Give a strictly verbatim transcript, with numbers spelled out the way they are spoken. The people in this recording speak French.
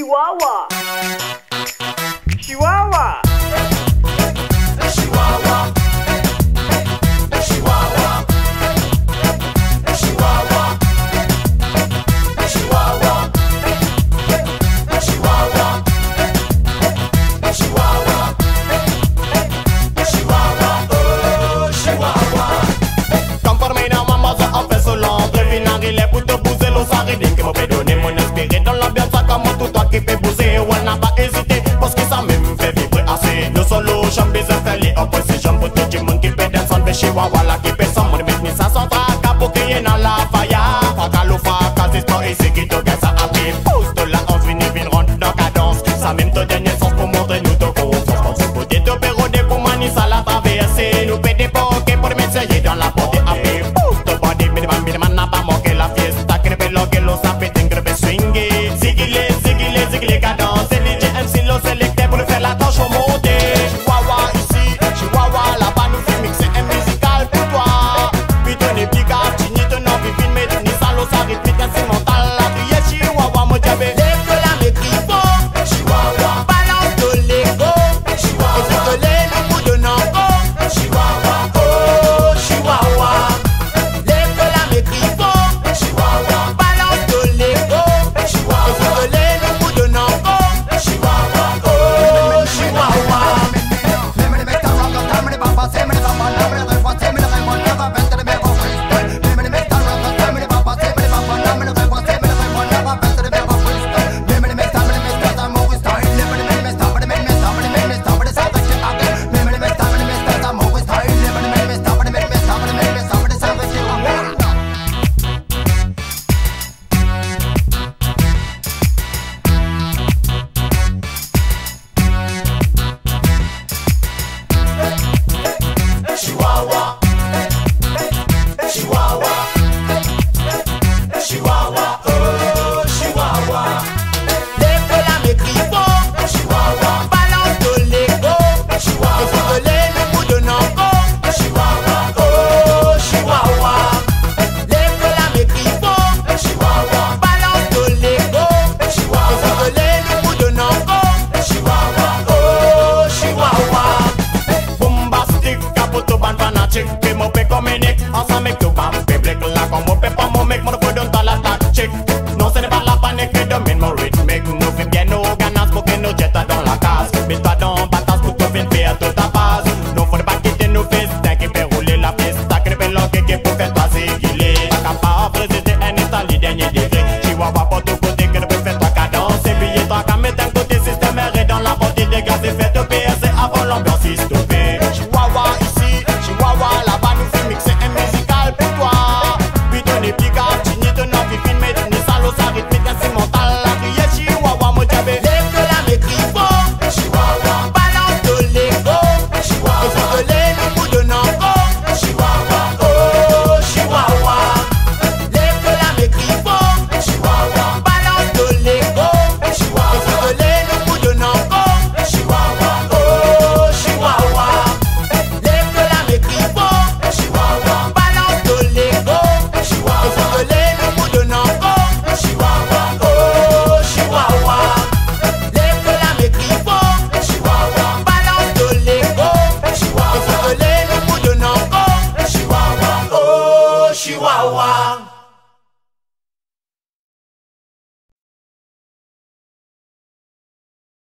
Chihuahua. Chihuahua. Chihuahua. Chihuahua. Chihuahua. Chihuahua. Chihuahua. Chihuahua. Chihuahua. Oh, Chihuahua. Conforme na maman ça en fait solant. Prévenir il est pour te bouger l'eau ça ridine qui m'a fait donner mon inspiré dans l'ambiance ça comme tout toi qui fait bouger. On n'a pas hésité parce que ça même fait vibrer assez. Le solo chambre des installés en position pour tout le monde qui fait descendre vers Chihuahua là qui fait son monde mais ça s'en traque pour crier dans la faille. Fakalo fakas histoire ici qui te gagne ça après. Pousse de la hanse vini vine rentre dans cadence. Ça même te donne sens pour montrer nous te confiance. Quand tu peux te péroder pour manier ça la traverser. Nous paie des poquets pour m'essayer dans la portée après. Pousse de body minimum minimum n'a pas manqué la fiesta. Qui ne peut loguer l'eau ça fait une grève swinguer. Zigile zigile zigile cadence. C'est D J M C l'eau sélecté pour le faire la tâche au monter. Chihuahua ici, Chihuahua là-bas nous fait mixer un musical pour toi. Puis ton épica, tu n'y te n'en vis vite mais tu n'y salo ça rythmique instrumental. La criée Chihuahua mon diabé. Lève que la mécrivo. Chihuahua. Balance de l'ego. Chihuahua. Et c'est le coup de nango. Chihuahua. Oh Chihuahua. Lève que la mécrivo. Chihuahua. Balance de l'ego. Chihuahua. Et c'est le coup de nango. Chihuahua. Oh Chihuahua. Chihuahua. Chihuahua. Chihuahua. Oh Chihuahua. Lève que la mécrivo. Chihuahua. Balance de l'ego. Chihuahua. Et c'est le coup de nango. Chihuahua. Oh Chihuahua. Lève que la mécrivo. Chihuahua. Balance de l'ego. Chihuahua. Et c'est le coup de nango. Chihuahua. Oh Chihuahua. Bombastique, capoto ban fanatique. Puis mon pé communique. Ensemble avec tout bam public. Là comme mon pé pas mon mec. Mon feu dans la tactique. Non ce n'est pas la panique qui domine mon rythmique. Nous fait bien nos ganas pour que nous jetta dans la case. Mets-toi dans batasse pour te faire faire toute ta base. Non faut pas quitter nos fils. T'as qui fait rouler la piste. T'as qui fait l'enquête qui pour faire toi zéguiler. T'as capable de résister un instant les derniers degrés. Chihuahua pour tout côté qui ne peut faire toi cadence. Et puis toi qu'à mettre un côté système et dans la portée des gaz et fait te P S C avant l'ambiance est stoppée. Chihuahua ici, Chihuahua là-bas nous fait mixer un musical pour toi. Puis ton épica, tu n'y te n'en vis vite mais tu n'y salo ça rythmique instrumental. La criée Chihuahua mon diabé. Lève que la mécrivo. Chihuahua. Balance de l'ego. Chihuahua. Et c'est le coup de nango. Chihuahua. Oh Chihuahua. Lève que la mécrivo. Chihuahua. Balance de l'ego. Chihuahua. Et c'est le coup de nango. Chihuahua. Oh Chihuahua. Lève que la mécrivo. Chihuahua. Balance de l'ego. Chihuahua. Et c'est le coup de nango. Chihuahua. Oh Chihuahua. Lève que la mécrivo. Chihuahua. Balance de l'ego. Chihuahua. Et c'est le coup de nango. Chihuahua. Oh Chihuahua.